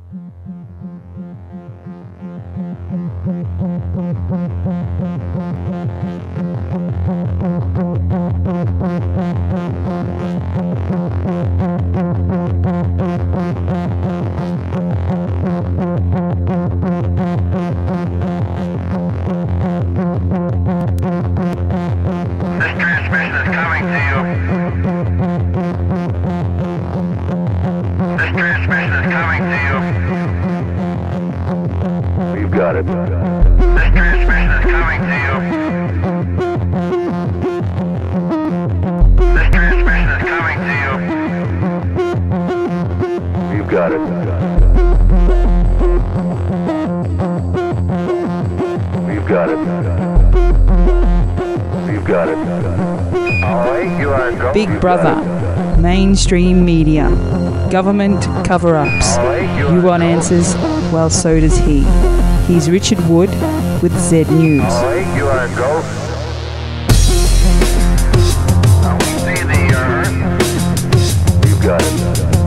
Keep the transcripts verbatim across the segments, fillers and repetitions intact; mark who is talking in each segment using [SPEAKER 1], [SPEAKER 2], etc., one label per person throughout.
[SPEAKER 1] Big Brother, mainstream media, government cover-ups. You want answers? Well, so does he. He's Richard Wood with Z News.
[SPEAKER 2] You are a go. We see the earth.
[SPEAKER 3] You got it.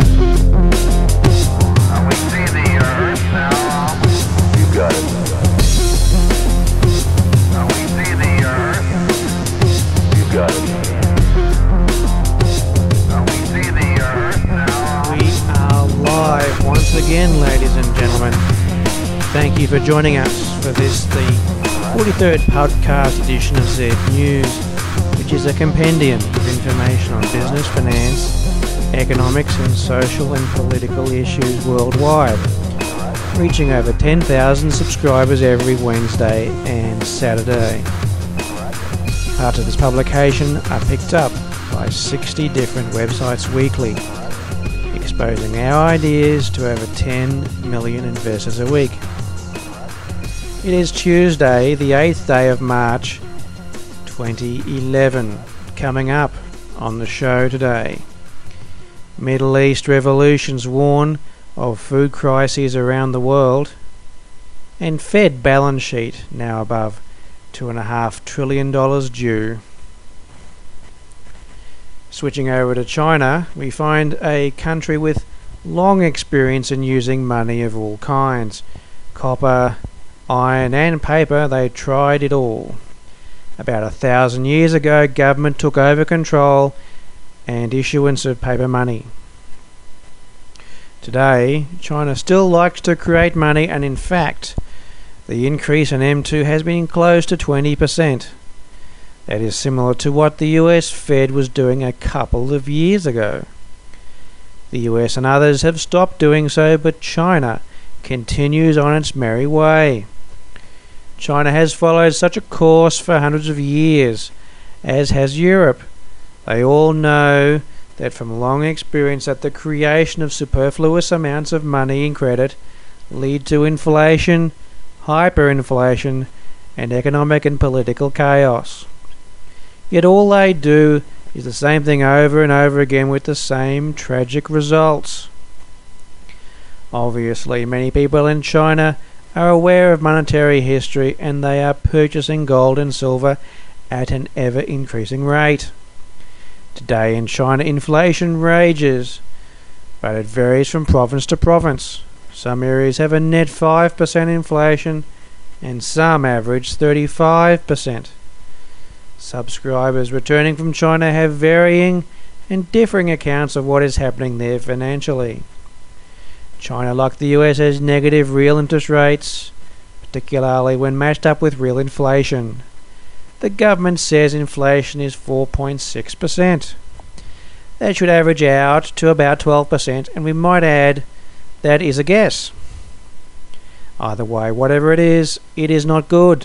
[SPEAKER 2] We see the earth now.
[SPEAKER 3] You got it.
[SPEAKER 2] We see the earth.
[SPEAKER 3] You got it.
[SPEAKER 4] Live once again, ladies and gentlemen. Thank you for joining us for this, the forty-third podcast edition of Z News, which is a compendium of information on business, finance, economics and social and political issues worldwide, reaching over ten thousand subscribers every Wednesday and Saturday. Parts of this publication are picked up by sixty different websites weekly, exposing our ideas to over ten million investors a week. It is Tuesday, the eighth day of March twenty eleven. Coming up on the show today: Middle East revolutions warn of food crises around the world, and Fed balance sheet now above two point five trillion dollars due. Switching over to China, we find a country with long experience in using money of all kinds. Copper, iron and paper, they tried it all. About a thousand years ago, government took over control and issuance of paper money. Today, China still likes to create money, and in fact, the increase in M two has been close to twenty percent. That is similar to what the U S Fed was doing a couple of years ago. The U S and others have stopped doing so, but China continues on its merry way. China has followed such a course for hundreds of years, as has Europe. They all know that from long experience that the creation of superfluous amounts of money and credit lead to inflation, hyperinflation, and economic and political chaos. Yet all they do is the same thing over and over again with the same tragic results. Obviously, many people in China are aware of monetary history, and they are purchasing gold and silver at an ever-increasing rate. Today in China, inflation rages, but it varies from province to province. Some areas have a net five percent inflation, and some average thirty-five percent. Subscribers returning from China have varying and differing accounts of what is happening there financially. China, like the U S, has negative real interest rates, particularly when matched up with real inflation. The government says inflation is four point six percent. That should average out to about twelve percent, and we might add that is a guess. Either way, whatever it is, it is not good.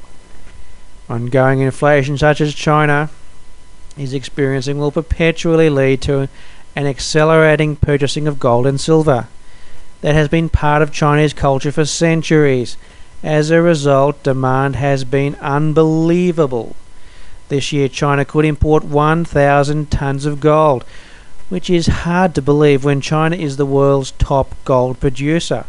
[SPEAKER 4] Ongoing inflation such as China is experiencing will perpetually lead to an accelerating purchasing of gold and silver that has been part of Chinese culture for centuries. As a result, demand has been unbelievable. This year, China could import one thousand tons of gold, which is hard to believe when China is the world's top gold producer.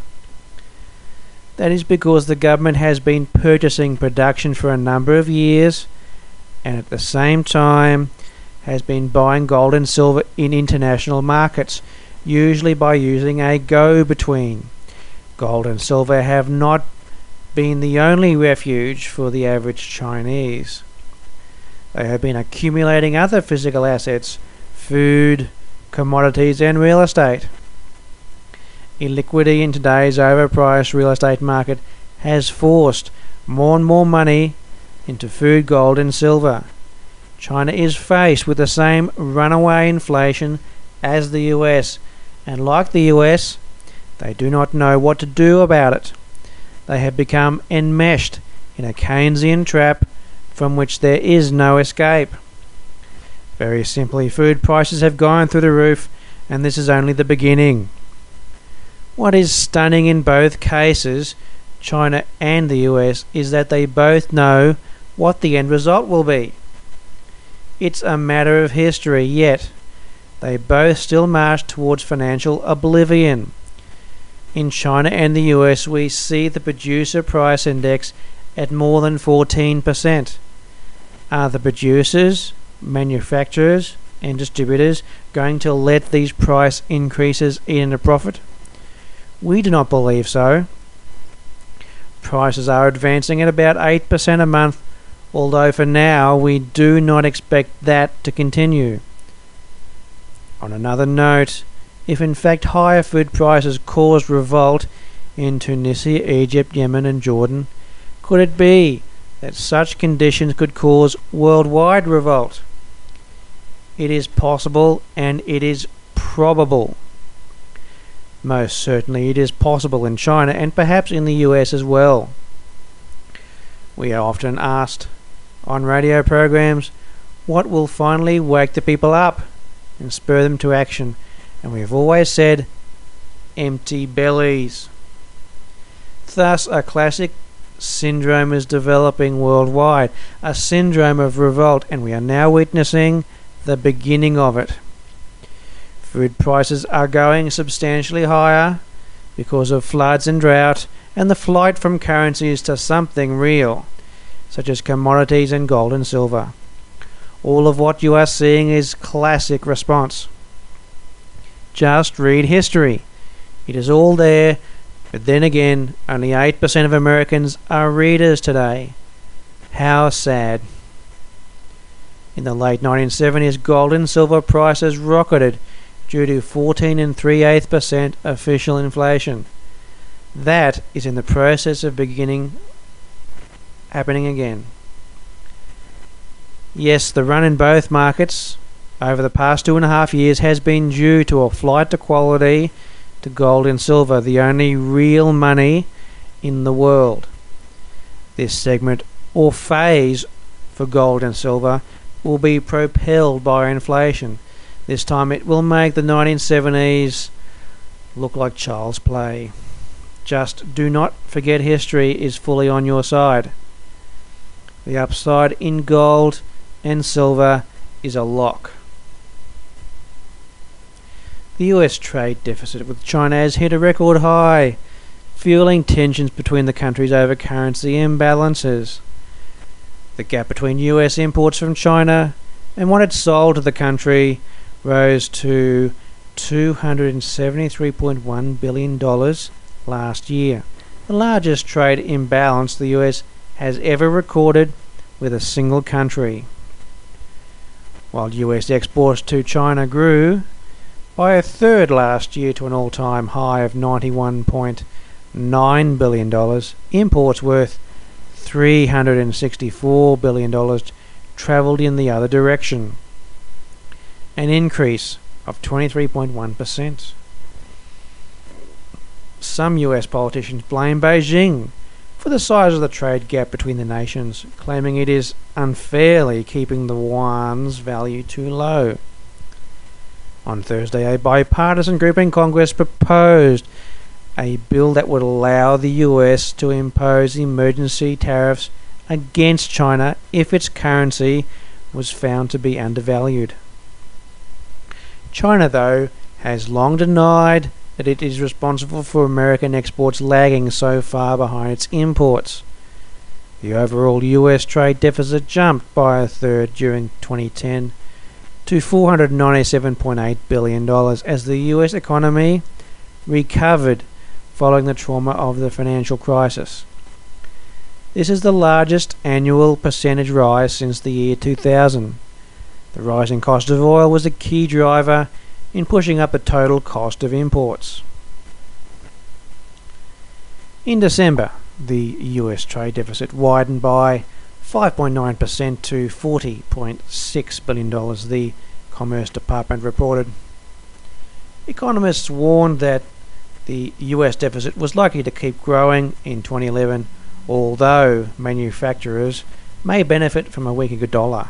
[SPEAKER 4] That is because the government has been purchasing production for a number of years, and at the same time has been buying gold and silver in international markets, usually by using a go-between. Gold and silver have not been the only refuge for the average Chinese. They have been accumulating other physical assets, food, commodities and real estate. Illiquidity in today's overpriced real estate market has forced more and more money into food, gold and silver. China is faced with the same runaway inflation as the U S, and like the U S, they do not know what to do about it. They have become enmeshed in a Keynesian trap from which there is no escape. Very simply, food prices have gone through the roof, and this is only the beginning. What is stunning in both cases, China and the U S, is that they both know what the end result will be. It's a matter of history, yet they both still march towards financial oblivion. In China and the U S, we see the producer price index at more than fourteen percent. Are the producers, manufacturers and distributors going to let these price increases eat into profit? We do not believe so. Prices are advancing at about eight percent a month, although for now we do not expect that to continue. On another note, if in fact higher food prices caused revolt in Tunisia, Egypt, Yemen and Jordan, could it be that such conditions could cause worldwide revolt? It is possible and it is probable. Most certainly it is possible in China and perhaps in the U S as well. We are often asked on radio programs, what will finally wake the people up and spur them to action? And we have always said, empty bellies. Thus, a classic syndrome is developing worldwide, a syndrome of revolt, and we are now witnessing the beginning of it. Food prices are going substantially higher because of floods and drought and the flight from currencies to something real, such as commodities and gold and silver. All of what you are seeing is classic response. Just read history. It is all there, but then again, only eight percent of Americans are readers today. How sad. In the late nineteen seventies, gold and silver prices rocketed due to fourteen and three eighths percent official inflation. That is in the process of beginning happening again. Yes, the run in both markets over the past two and a half years has been due to a flight to quality to gold and silver, the only real money in the world. This segment or phase for gold and silver will be propelled by inflation. This time it will make the nineteen seventies look like child's play. Just do not forget history is fully on your side. The upside in gold and silver is a lock. The U S trade deficit with China has hit a record high, fueling tensions between the countries over currency imbalances. The gap between U S imports from China and what it sold to the country rose to two hundred seventy-three point one billion dollars last year, the largest trade imbalance the U S has ever recorded with a single country. While U S exports to China grew by a third last year to an all-time high of ninety-one point nine billion dollars, imports worth three hundred sixty-four billion dollars travelled in the other direction, an increase of twenty-three point one percent. Some U S politicians blame Beijing for the size of the trade gap between the nations, claiming it is unfairly keeping the yuan's value too low. On Thursday, a bipartisan group in Congress proposed a bill that would allow the U S to impose emergency tariffs against China if its currency was found to be undervalued. China, though, has long denied that it is responsible for American exports lagging so far behind its imports. The overall U S trade deficit jumped by a third during twenty ten to four hundred ninety-seven point eight billion dollars as the U S economy recovered following the trauma of the financial crisis. This is the largest annual percentage rise since the year two thousand. The rising cost of oil was a key driver in pushing up the total cost of imports. In December, the U S trade deficit widened by five point nine percent to forty point six billion dollars, the Commerce Department reported. Economists warned that the U S deficit was likely to keep growing in twenty eleven, although manufacturers may benefit from a weaker dollar.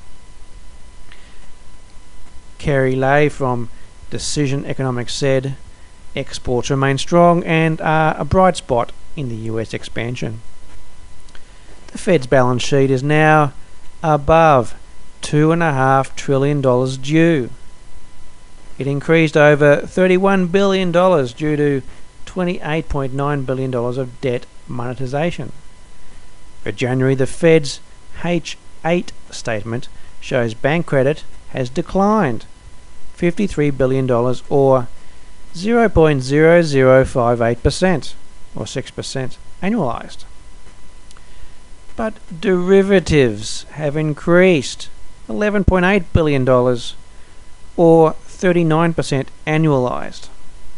[SPEAKER 4] Kerry Lay from Decision Economics said, exports remain strong and are a bright spot in the U S expansion. The Fed's balance sheet is now above two point five trillion dollars due. It increased over thirty-one billion dollars due to twenty-eight point nine billion dollars of debt monetization. For January, the Fed's H eight statement shows bank credit has declined fifty-three billion dollars or zero point zero zero five eight percent or six percent annualized. But derivatives have increased eleven point eight billion dollars or thirty-nine percent annualized.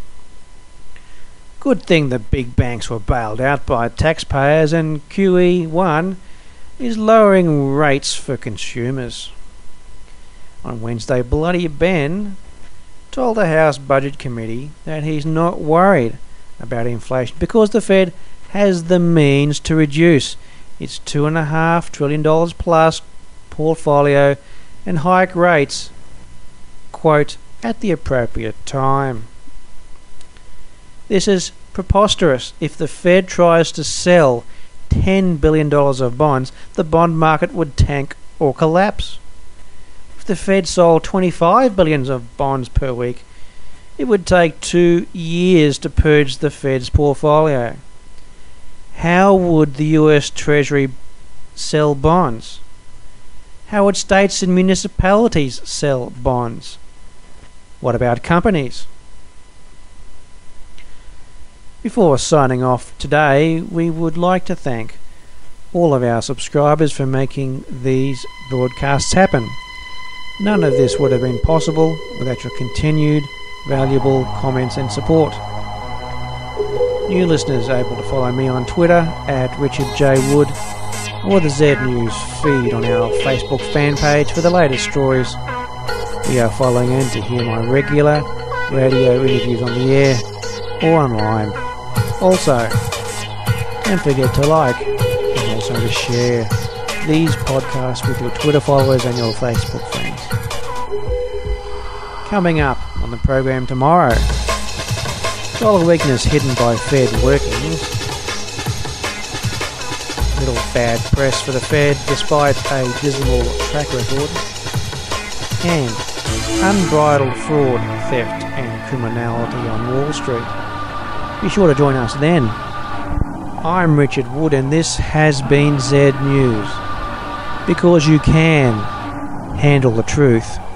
[SPEAKER 4] Good thing the big banks were bailed out by taxpayers, and Q E one is lowering rates for consumers. On Wednesday, Bloody Ben told the House Budget Committee that he's not worried about inflation because the Fed has the means to reduce its two point five trillion dollars plus portfolio and hike rates, quote, at the appropriate time. This is preposterous. If the Fed tries to sell ten billion dollars of bonds, the bond market would tank or collapse. If the Fed sold twenty-five billion dollars of bonds per week, it would take two years to purge the Fed's portfolio. How would the U S Treasury sell bonds? How would states and municipalities sell bonds? What about companies? Before signing off today, we would like to thank all of our subscribers for making these broadcasts happen. None of this would have been possible without your continued valuable comments and support. New listeners are able to follow me on Twitter at Richard J. Wood or the Z News feed on our Facebook fan page for the latest stories. We are following in to hear my regular radio interviews on the air or online. Also, don't forget to like and also to share these podcasts with your Twitter followers and your Facebook friends. Coming up on the program tomorrow, dollar weakness hidden by Fed workings, little bad press for the Fed despite a dismal track record, and unbridled fraud, theft and criminality on Wall Street. Be sure to join us then. I'm Richard Wood and this has been Z News. Because you can handle the truth.